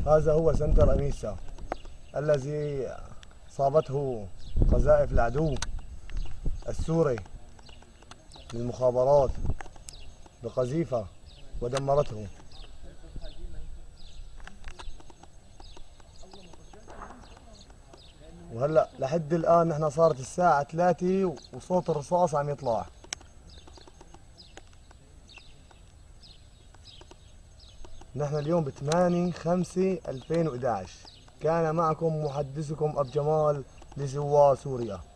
هذا هو سنتر أميسا الذي صابته قذائف العدو السوري للمخابرات بقذيفة ودمرته. وهلا لحد الآن نحن صارت الساعة 3 وصوت الرصاص عم يطلع. نحن اليوم ب8/5/2011. كان معكم محدثكم أب جمال لزوار سوريا.